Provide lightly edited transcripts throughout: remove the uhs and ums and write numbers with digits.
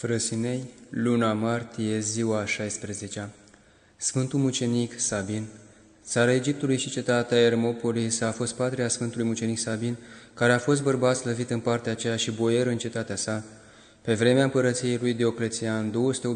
Frăsinei, luna martie, ziua a 16-a. Sfântul mucenic Sabin. Țara Egiptului și cetatea Ermopolis a fost patria Sfântului mucenic Sabin, care a fost bărbat slăvit în partea aceea și boier în cetatea sa. Pe vremea împărăției lui Dioclețian,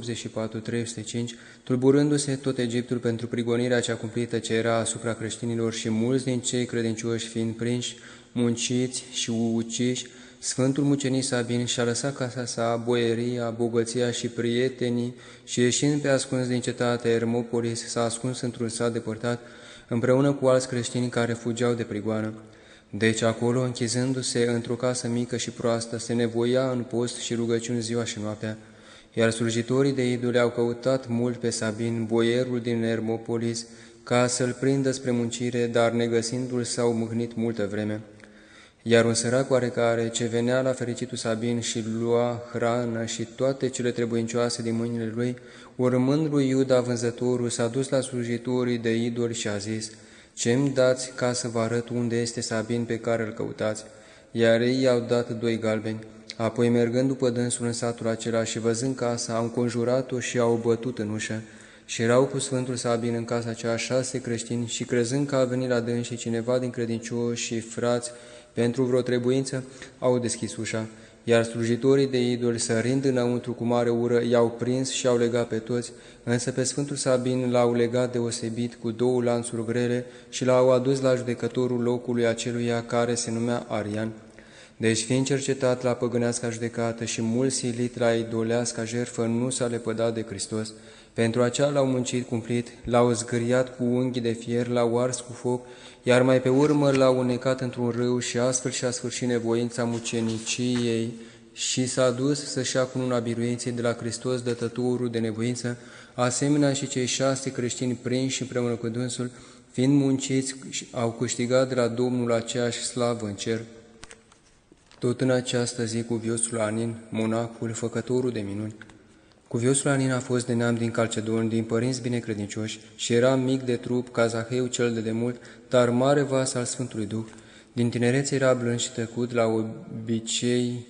284-305, tulburându-se tot Egiptul pentru prigonirea cea cumplită ce era asupra creștinilor și mulți din cei credincioși fiind prinși, munciți și uciși, Sfântul mucenic Sabin și-a lăsat casa sa, boieria, bogăția și prietenii și ieșind pe ascuns din cetatea Ermopolis, s-a ascuns într-un sat depărtat, împreună cu alți creștini care fugeau de prigoană. Deci acolo, închizându-se într-o casă mică și proastă, se nevoia în post și rugăciuni ziua și noaptea, iar slujitorii de idoli au căutat mult pe Sabin, boierul din Ermopolis, ca să-l prindă spre muncire, dar negăsindu-l s-au mâhnit multă vreme. Iar un sărac oarecare, ce venea la fericitul Sabin și lua hrană și toate cele trebuincioase din mâinile lui, urmând lui Iuda vânzătorul, s-a dus la slujitorii de idoli și a zis: „Ce-mi dați ca să vă arăt unde este Sabin pe care îl căutați?” Iar ei i-au dat 2 galbeni. Apoi, mergând după dânsul în satul acela și văzând casa, au înconjurat-o și au bătut în ușă. Și erau cu Sfântul Sabin în casa aceea 6 creștini și, crezând că a venit la dânsii cineva din credincioși și frați pentru vreo trebuință, au deschis ușa, iar slujitorii de idoli, sărind înăuntru cu mare ură, i-au prins și au legat pe toți, însă pe Sfântul Sabin l-au legat deosebit cu 2 lanțuri grele și l-au adus la judecătorul locului aceluia, care se numea Arian. Deci, fiind cercetat la păgâneasca judecată și mult silit la idoleasca jertfă, nu s-a lepădat de Hristos. Pentru aceea l-au muncit cumplit, l-au zgâriat cu unghi de fier, l-au ars cu foc, iar mai pe urmă l-au unecat într-un râu și astfel și-a sfârșit nevoința muceniciei și s-a dus să-și ia cununa biruinței de la Hristos, dătătorul de nevoință, asemenea și cei 6 creștini prinși împreună cu dânsul, fiind munciți, au câștigat de la Domnul aceeași slavă în cer. Tot în această zi, cuviosul Anin, monacul, făcătorul de minuni. Cuviosul Anin a fost de neam din Calcedon, din părinți binecredincioși, și era mic de trup ca Zaheu cel de demult, dar mare vas al Sfântului Duh. Din tinerețe era blând și tăcut la obicei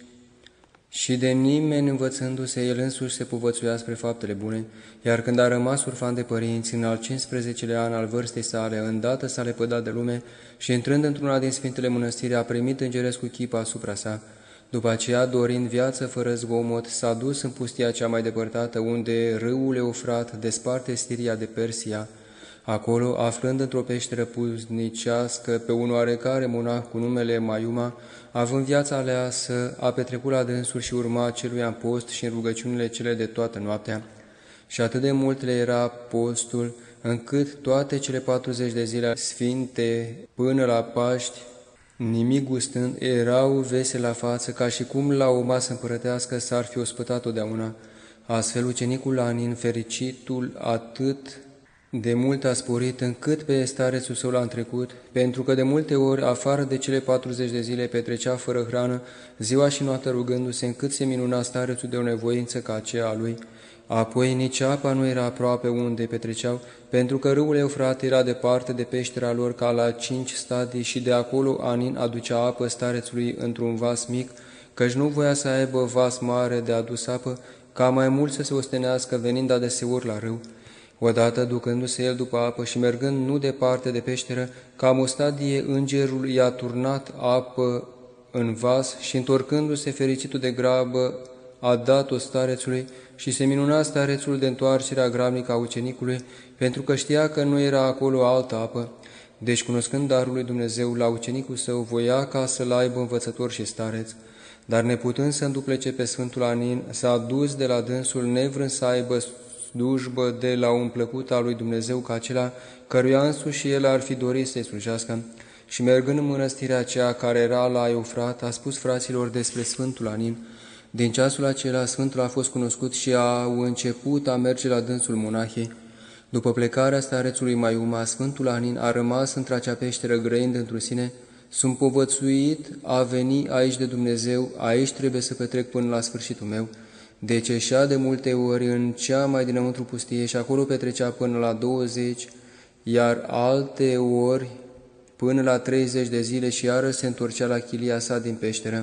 și de nimeni învățându-se, el însuși se povățuia spre faptele bune, iar când a rămas urfan de părinți, în al 15-lea an al vârstei sale, îndată s-a lepădat de lume și, intrând într-una din sfintele mănăstiri, a primit îngerescul chip asupra sa. După aceea, dorind viață fără zgomot, s-a dus în pustia cea mai depărtată, unde râul Eufrat desparte Siria de Persia. Acolo, aflând într-o peșteră puznicească pe un oarecare monah cu numele Maiuma, având viața aleasă, a petrecut la dânsul și urma celuia în post și în rugăciunile cele de toată noaptea. Și atât de mult le era postul, încât toate cele 40 de zile sfinte până la Paști, nimic gustând, erau veseli la față, ca și cum la o masă împărătească s-ar fi ospătat totdeauna. Astfel, ucenicul Anin, fericitul atât de mult a sporit, încât pe starețul său l-a întrecut, pentru că de multe ori, afară de cele 40 de zile, petrecea fără hrană, ziua și noaptea rugându-se, încât se minuna starețul de o nevoință ca aceea a lui. Apoi nici apa nu era aproape unde petreceau, pentru că râul Eufrat era departe de peștera lor ca la 5 stadii și de acolo Anin aducea apă starețului într-un vas mic, căci nu voia să aibă vas mare de adus apă, ca mai mult să se ostenească venind adeseori la râu. Odată, ducându-se el după apă și mergând nu departe de peșteră, cam o stadie, îngerul i-a turnat apă în vas și, întorcându-se fericitul de grabă, a dat-o starețului și se minuna starețul de întoarcerea grabnică a ucenicului, pentru că știa că nu era acolo altă apă. Deci, cunoscând darul lui Dumnezeu la ucenicul său, voia ca să-l aibă învățător și stareț, dar neputând să înduplece pe Sfântul Anin, s-a dus de la dânsul, nevrând să aibă slujbă de la un plăcut al lui Dumnezeu ca acela căruia însuși și el ar fi dorit să-i slujească. Și mergând în mănăstirea aceea care era la Eufrat, a spus fraților despre Sfântul Anin. Din ceasul acela, Sfântul a fost cunoscut și au început a merge la dânsul monahii. După plecarea starețului Maiuma, Sfântul Anin a rămas într-acea peșteră grăind într-o sine: „Sunt povățuit a veni aici de Dumnezeu, aici trebuie să petrec până la sfârșitul meu.” Deci ieșea de multe ori în cea mai dinăuntru pustie și acolo petrecea până la 20, iar alte ori până la 30 de zile și iară se întorcea la chilia sa din peșteră.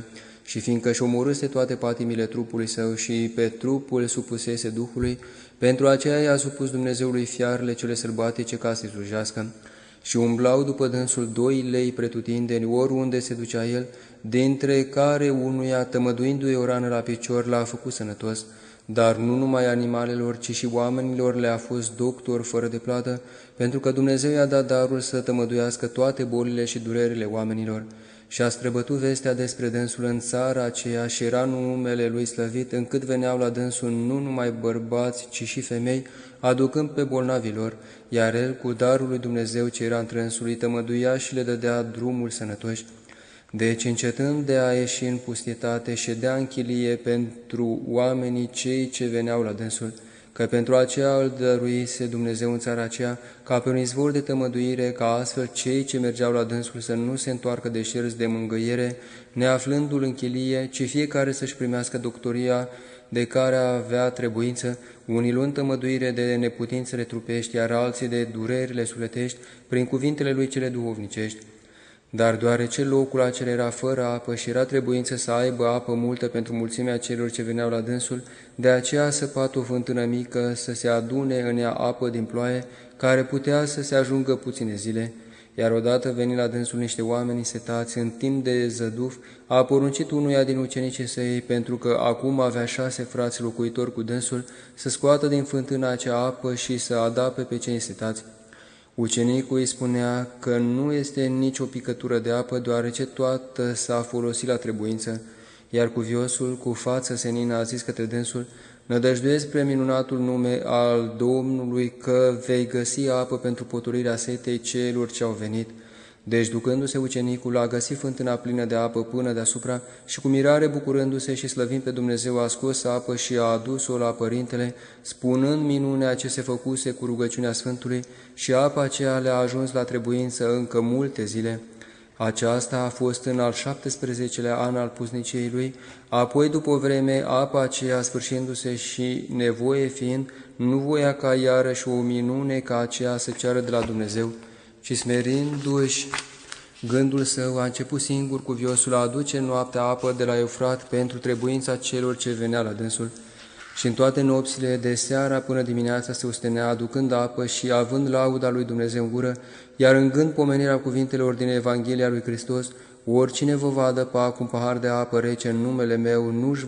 și fiindcă își omorâse toate patimile trupului său și pe trupul supusese Duhului, pentru aceea i-a supus Dumnezeului fiarele cele sălbatice ca să-i slujească. Și umblau după dânsul 2 lei pretutindeni, oriunde se ducea el, dintre care unuia, tămăduindu-i o rană la picior, l-a făcut sănătos. Dar nu numai animalelor, ci și oamenilor le-a fost doctor fără de plată, pentru că Dumnezeu i-a dat darul să tămăduiască toate bolile și durerile oamenilor. Și a străbătut vestea despre dânsul în țara aceea și era numele lui slăvit, încât veneau la dânsul nu numai bărbați, ci și femei, aducând pe bolnavilor, iar el, cu darul lui Dumnezeu ce era între însului, tămăduia și le dădea drumul sănătoși. Deci, încetând de a ieși în pustietate, ședea în chilie pentru oamenii cei ce veneau la dânsul, că pentru aceea îl dăruise Dumnezeu în țara aceea, ca pe un izvor de tămăduire, ca astfel cei ce mergeau la dânsul să nu se întoarcă deșerți de mângâiere, neaflându-l în chilie, ci fiecare să-și primească doctoria de care avea trebuință, unii luând tămăduire de neputințele trupești, iar alții de durerile sufletești, prin cuvintele lui cele duhovnicești. Dar deoarece locul acela era fără apă și era trebuință să aibă apă multă pentru mulțimea celor ce veneau la dânsul, de aceea a săpat o fântână mică să se adune în ea apă din ploaie, care putea să se ajungă puține zile. Iar odată veni la dânsul niște oameni setați în timp de zăduf, a poruncit unuia din ucenicii săi, pentru că acum avea 6 frați locuitori cu dânsul, să scoată din fântâna acea apă și să adape pe cei setați. Ucenicul îi spunea că nu este nicio picătură de apă, deoarece toată s-a folosit la trebuință, iar cuviosul, cu față senină, a zis către dânsul: nădăjduiesc spre minunatul nume al Domnului că vei găsi apă pentru potolirea setei celor ce au venit. Deci, ducându-se ucenicul, a găsit fântâna plină de apă până deasupra și cu mirare bucurându-se și slăvind pe Dumnezeu a scos apă și a adus-o la părintele, spunând minunea ce se făcuse cu rugăciunea Sfântului, și apa aceea le-a ajuns la trebuință încă multe zile. Aceasta a fost în al 17-lea an al pusniciei lui, apoi după o vreme apa aceea sfârșindu-se și nevoie fiind, nu voia ca iarăși o minune ca aceea să ceară de la Dumnezeu, și smerindu-și gândul său, a început singur cuviosul a aduce noaptea apă de la Eufrat pentru trebuința celor ce venea la dânsul. Și în toate nopțile, de seara până dimineața, se ostenea aducând apă și având lauda lui Dumnezeu în gură, iar în gând pomenirea cuvintelor din Evanghelia lui Hristos: oricine vă va adăpa cu un pahar de apă rece în numele meu,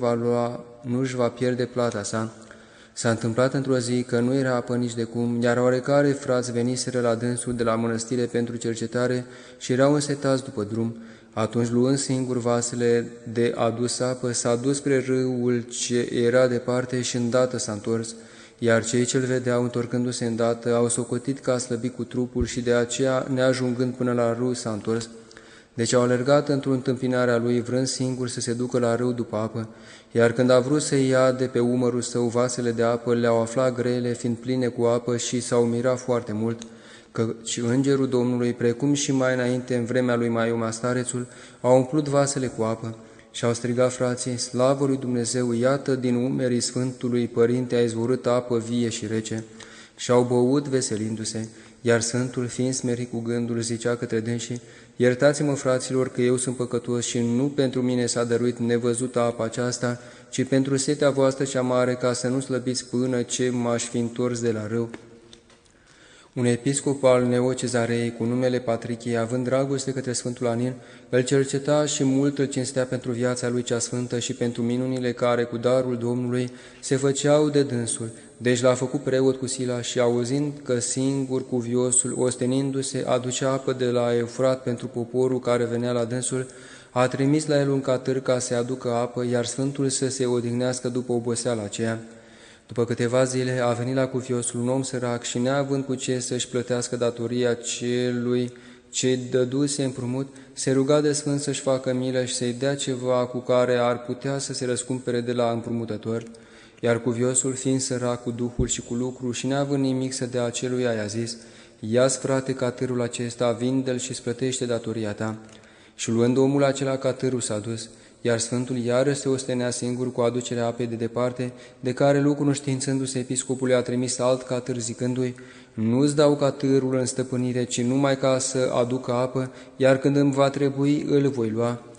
nu-și va pierde plata sa. S-a întâmplat într-o zi că nu era apă nici de cum, iar oarecare frați veniseră la dânsul de la mănăstire pentru cercetare și erau însetați după drum. Atunci, luând singur vasele de adus apă, s-a dus spre râul ce era departe și îndată s-a întors, iar cei ce-l vedeau întorcându-se îndată au socotit că a slăbit cu trupul și de aceea, neajungând până la râu, s-a întors. Deci au alergat într-o întâmpinare a lui, vrând singur să se ducă la râu după apă, iar când a vrut să ia de pe umărul său vasele de apă, le-au aflat grele, fiind pline cu apă, și s-au mirat foarte mult, căci îngerul Domnului, precum și mai înainte, în vremea lui Maioma starețul, au umplut vasele cu apă. Și au strigat frații: slavă lui Dumnezeu, iată din umerii Sfântului Părinte a izvorât apă vie și rece. Și au băut veselindu-se, iar Sfântul, fiind smerit cu gândul, zicea către dânsii: iertați-mă, fraților, că eu sunt păcătos și nu pentru mine s-a dăruit nevăzută apa aceasta, ci pentru setea voastră cea mare, ca să nu slăbiți până ce m-aș fi întors de la râu. Un episcop al Neocezarei, cu numele Patrichie, având dragoste către Sfântul Anin, îl cerceta și mult îl cinstea pentru viața lui cea sfântă și pentru minunile care, cu darul Domnului, se făceau de dânsul. Deci l-a făcut preot cu Sila și, auzind că singur cuviosul, ostenindu-se, aducea apă de la Eufrat pentru poporul care venea la dânsul, a trimis la el un catâr ca să aducă apă, iar Sfântul să se odihnească după oboseala aceea. După câteva zile a venit la cuviosul un om sărac și, neavând cu ce să-și plătească datoria celui ce dăduse împrumut, se ruga de Sfânt să-și facă milă și să-i dea ceva cu care ar putea să se răscumpere de la împrumutător. Iar cuviosul, fiind sărac cu duhul și cu lucru și neavând nimic să dea aceluia, i-a zis: ia-ți, frate, catârul acesta, vinde-l și-ți plătește datoria ta. Și luând omul acela catârul, s-a dus, iar Sfântul iarăși se ostenea singur cu aducerea apei de departe, de care lucru înștiințându-se, episcopul i-a trimis alt catâr, zicându-i: nu-ți dau catârul în stăpânire, ci numai ca să aducă apă, iar când îmi va trebui, îl voi lua.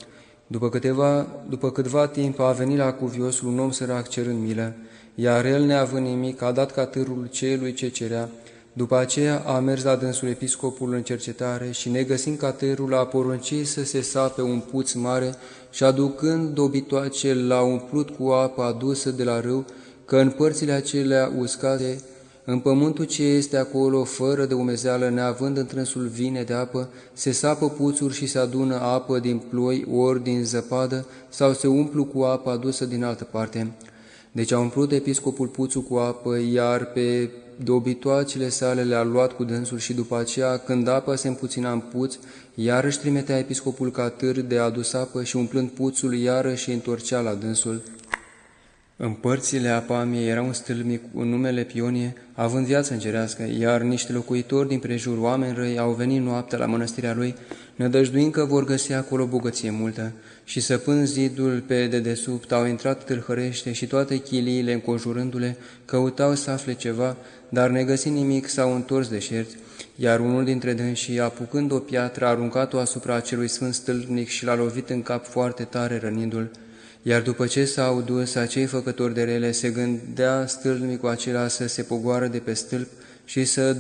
După câtva timp a venit la cuviosul un om sărac cerând milă, iar el, neavând nimic, a dat catârul celui ce cerea. După aceea a mers la dânsul episcopul în cercetare și, negăsind catârul, a poruncit să se sape un puț mare și, aducând dobitoace, l-a umplut cu apă adusă de la râu, că în părțile acelea uscate, în pământul ce este acolo, fără de umezeală, neavând întrânsul vine de apă, se sapă puțuri și se adună apă din ploi ori din zăpadă, sau se umplu cu apă adusă din altă parte. Deci a umplut episcopul puțul cu apă, iar pe dobitoacele sale le-a luat cu dânsul și după aceea, când apa se împuțina în puț, iarăși trimitea episcopul catâr de adus apă și umplând puțul, iarăși întorcea la dânsul. În părțile Apamiei era un stâlpnic cu numele Pionie, având viață îngerească, iar niște locuitori din prejur, oameni răi, au venit noaptea la mănăstirea lui, nădăjduind că vor găsi acolo bogăție multă, și săpând zidul pe dedesubt, au intrat tâlhărește și toate chiliile înconjurându-le, căutau să afle ceva, dar negăsind nimic s-au întors deșerți, iar unul dintre dânsii, apucând o piatră, a aruncat-o asupra acelui sfânt stâlpnic și l-a lovit în cap foarte tare, rănindu-l. Iar după ce s-au dus acei făcători de rele, se gândea stâlpnicul acela să se pogoară de pe stâlp și să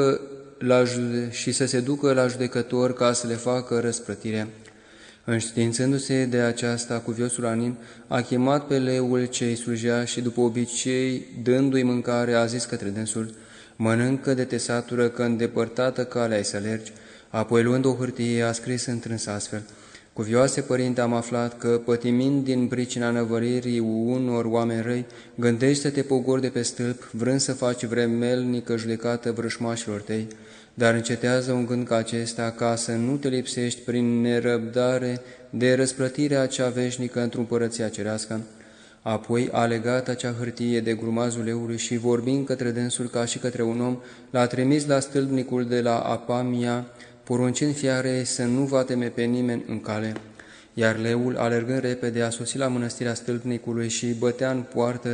se ducă la judecător ca să le facă răsplătire. Înștiințându-se de aceasta, cuviosul Anin a chemat pe leul ce îi slujea și, după obicei, dându-i mâncare, a zis către dânsul: „Mănâncă de te satură, că îndepărtată calea ai să alergi." Apoi, luând o hârtie, a scris întrâns astfel: „Cuvioase părinte, am aflat că, pătimind din pricina năvăririi unor oameni răi, gândești să te pogori de pe stâlp, vrând să faci vremelnică judecată vrășmașilor tăi, dar încetează un gând ca acesta, ca să nu te lipsești prin nerăbdare de răsplătirea cea veșnică într-o împărăția cerească." Apoi a legat acea hârtie de grumazul leului și, vorbind către dânsul ca și către un om, l-a trimis la stâlpnicul de la Apamia, poruncind fiarei să nu va teme pe nimeni în cale. Iar leul, alergând repede, a sosit la mănăstirea stâlpnicului și bătea în poartă,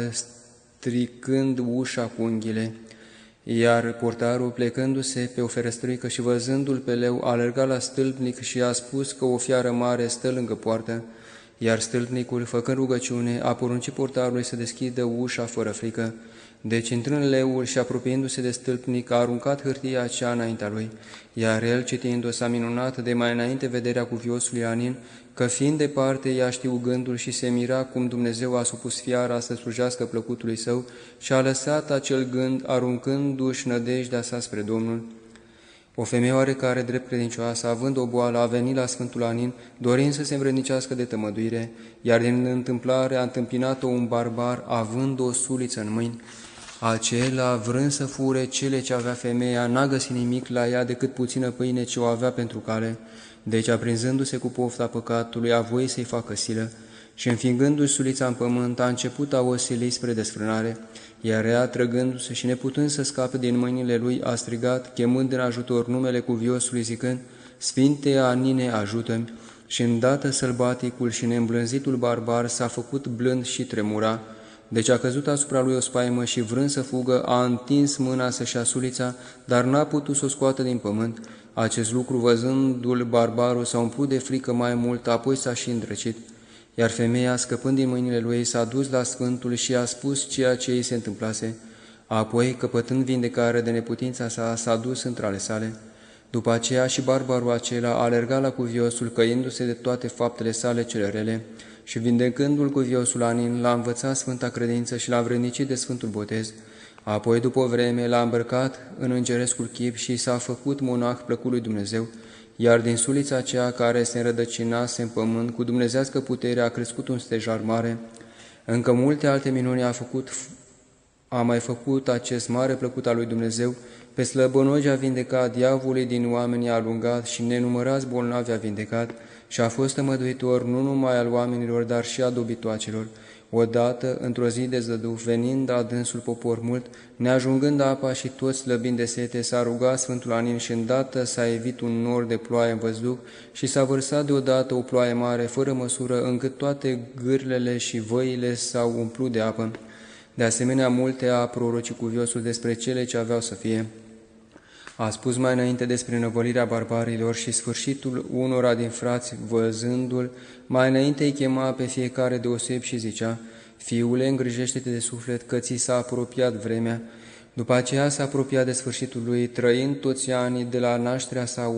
stricând ușa cu unghiile. Iar portarul, plecându-se pe o ferestruică și văzându-l pe leu, a alergat la stâlpnic și a spus că o fiară mare stă lângă poartă. Iar stâlpnicul, făcând rugăciune, a poruncit portarului să deschidă ușa fără frică. Deci, intrând leul și apropiindu-se de stâlpnic, a aruncat hârtia aceea înaintea lui, iar el, citind-o, s-a minunat de mai înainte vederea cuviosului Anin, că, fiind departe, ea știu gândul și se mira cum Dumnezeu a supus fiara să slujească plăcutului său și a lăsat acel gând, aruncându-și nădejdea sa spre Domnul. O femeie oarecare, drept credincioasă, având o boală, a venit la Sfântul Anin, dorind să se învrednicească de tămăduire, iar din întâmplare a întâmpinat-o un barbar, având o suliță în mâini. Acela, vrând să fure cele ce avea femeia, n-a găsit nimic la ea decât puțină pâine ce o avea pentru cale. Deci, aprinzându-se cu pofta păcatului, a voit să-i facă silă și, înfingându-și sulița în pământ, a început a o sili spre desfrânare, iar ea, trăgându-se și neputând să scape din mâinile lui, a strigat, chemând în ajutor numele cuviosului, zicând: „Sfinte Anine, ajută-mi!" Și îndată sălbaticul și neîmblânzitul barbar s-a făcut blând și tremura. Deci a căzut asupra lui o spaimă și, vrând să fugă, a întins mâna să-și ia sulița, dar n-a putut să o scoată din pământ. Acest lucru, văzându-l, barbarul s-a umplut de frică mai mult, apoi s-a și îndrăcit. Iar femeia, scăpând din mâinile lui, s-a dus la Sfântul și a spus ceea ce îi se întâmplase. Apoi, căpătând vindecare de neputința sa, s-a dus între ale sale. După aceea și barbarul acela a alergat la cuviosul, căindu-se de toate faptele sale cele rele, și vindecându-l cuviosul Anin, l-a învățat sfânta credință și l-a învrednicit de sfântul botez. Apoi, după o vreme, l-a îmbrăcat în îngerescul chip și s-a făcut monah plăcut lui Dumnezeu, iar din sulița aceea care se înrădăcinase în pământ, cu dumnezească putere a crescut un stejar mare. Încă multe alte minuni a mai făcut acest mare plăcut al lui Dumnezeu. Pe slăbănogi a vindecat, diavolii din oameni a alungat și nenumărați bolnavi a vindecat și a fost tămăduitor nu numai al oamenilor, dar și a dobitoacelor. Odată, într-o zi de zăduf, venind adânsul popor mult, neajungând apa și toți slăbind de sete, s-a rugat Sfântul Anin și îndată s-a evit un nor de ploaie în văzduh și s-a vărsat deodată o ploaie mare, fără măsură, încât toate gârlele și văile s-au umplut de apă. De asemenea, multe a prorocit cuviosul despre cele ce aveau să fie. A spus mai înainte despre năvălirea barbarilor și sfârșitul unora din frați, văzându-l, mai înainte îi chema pe fiecare deoseb și zicea: Fiule, îngrijește-te de suflet, că ți s-a apropiat vremea. După aceea s-a apropiat de sfârșitul lui, trăind toți anii de la nașterea sa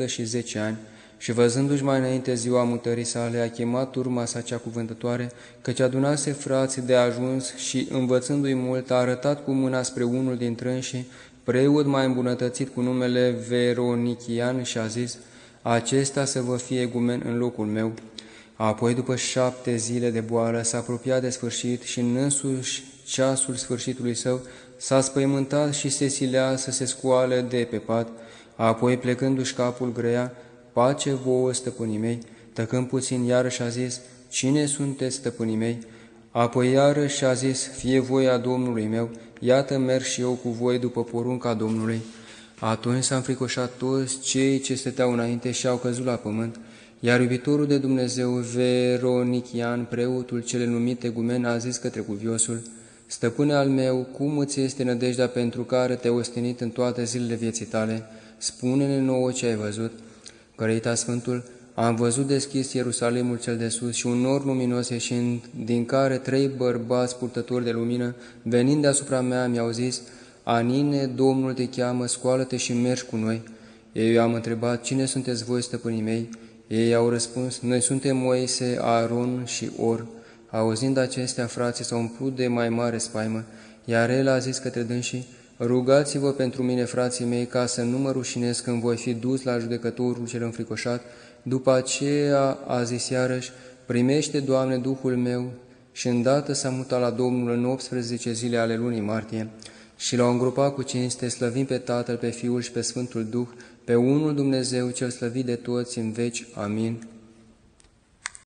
110 ani, și văzându-și mai înainte ziua mutării sale, a chemat urma sa cea cuvântătoare, căci adunase frații de ajuns și, învățându-i mult, a arătat cu mâna spre unul dintre înșii, preot mai îmbunătățit cu numele Veronician, și a zis: Acesta să vă fie egumen în locul meu. Apoi, după 7 zile de boală, s-a apropiat de sfârșit și în însuși ceasul sfârșitului său s-a spăimântat și se silea să se scoale de pe pat. Apoi, plecându-și capul grăia: Pace vouă, stăpânii mei. Tăcând puțin, iarăși a zis: Cine sunteți, stăpânii mei? Apoi iarăși a zis: Fie voia Domnului meu, iată merg și eu cu voi după porunca Domnului. Atunci s-a înfricoșat toți cei ce stăteau înainte și au căzut la pământ, iar iubitorul de Dumnezeu, Veronician, preotul cel numit egumen, a zis către cuviosul: Stăpâne al meu, cum îți este nădejdea pentru care te-ai ostenit în toate zilele vieții tale? Spune-ne nouă ce ai văzut. Cărăita Sfântul: Am văzut deschis Ierusalimul cel de sus și un nor luminos ieșind, din care 3 bărbați purtători de lumină, venind deasupra mea, mi-au zis: Anine, Domnul te cheamă, scoală-te și mergi cu noi. Eu i-am întrebat: Cine sunteți voi, stăpânii mei? Ei au răspuns: Noi suntem Moise, Aaron și Or. Auzind acestea, frații s-au umplut de mai mare spaimă, iar el a zis către dânsii: Rugați-vă pentru mine, frații mei, ca să nu mă rușinez când voi fi dus la judecătorul cel înfricoșat. După aceea a zis iarăși: Primește, Doamne, Duhul meu. Și îndată s-a mutat la Domnul în 18 zile ale lunii martie și l-au îngropat cu cinste, slăvind pe Tatăl, pe Fiul și pe Sfântul Duh, pe unul Dumnezeu cel slăvit de toți în veci. Amin.